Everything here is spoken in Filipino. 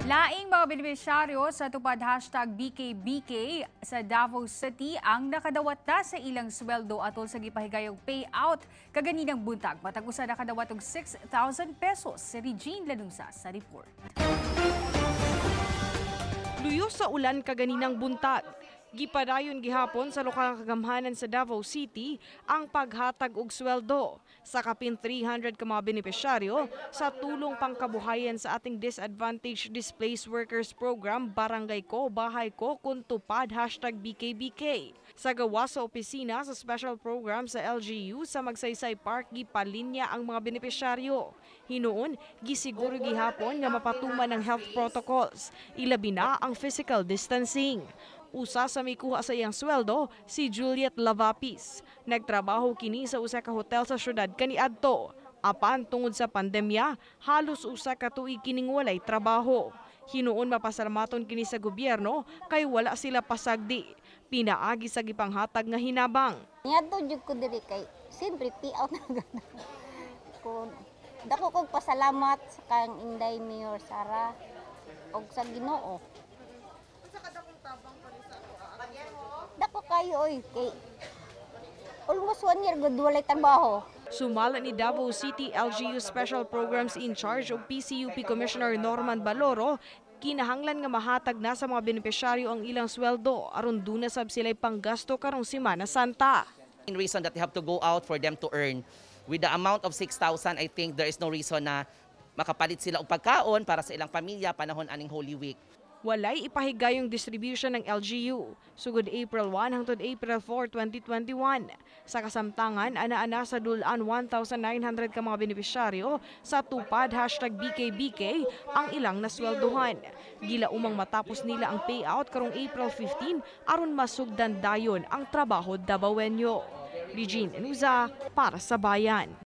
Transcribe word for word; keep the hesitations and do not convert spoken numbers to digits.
Laing mga benepisyaryo sa Tupad hashtag B K B K sa Davao City ang nakadawat na sa ilang sweldo atol sa gipahigayong payout kaganinang buntag. Matag usa nakadawat og six thousand pesos. Si Regine Lanusa sa report. Luyo sa ulan kaganinang buntag. Gipadayon gihapon sa lokalang kagamhanan sa Davao City ang paghatag og sweldo sa kapin three hundred ka mga benepisyaryo sa tulong pangkabuhayan sa ating Disadvantaged Displaced Workers Program Barangay Ko, Bahay Ko, kun Tupad hashtag B K B K. Sa gawa sa opisina sa special program sa L G U sa Magsaysay Park, gipalinya ang mga benepisyaryo. Hinuon, gisiguro gihapon nga mapatuman ng health protocols, ilabi na ang physical distancing. Usa sa may kuha sa iyang sweldo, si Juliet Lavapis. Nagtrabaho kini sa usa ka hotel sa syudad kaniadto. Apan tungod sa pandemya, halos usa ka tuig kining walay trabaho. Hinuon mapasalamaton kini sa gobyerno kay wala sila pasagdi. Pinaagi sa gipanghatag nga hinabang. Ngadto jud ko diri kay siyempre payout na gana. Kun dako kog pasalamat sa kang Inday Mayor Sara og sa Ginoo. Dako kayo oy kay almost one year gud walay trabaho. Sumala ni Davao City L G U Special Programs in Charge o P C U P Commissioner Norman Baloro, kinahanglan nga mahatag na sa mga benepisyaryo ang ilang sweldo aron duna sab sila'y panggasto karong Semana Santa. In reason that they have to go out for them to earn. With the amount of six thousand, I think there is no reason na makapalit sila og pagkaon para sa ilang pamilya panahon aning Holy Week. Walay ipahigayong distribution ng L G U sugod April one hangtod April four, twenty twenty-one. Sa kasamtangan, ana-ana sa dulan one thousand nine hundred ka mga benepisyaryo sa Tupad hashtag B K B K ang ilang nasweldohan. Gila umang matapos nila ang payout karong April fifteen aron masugdan dayon ang trabaho Davaoenyo. Regine Lanusa para sa Bayan.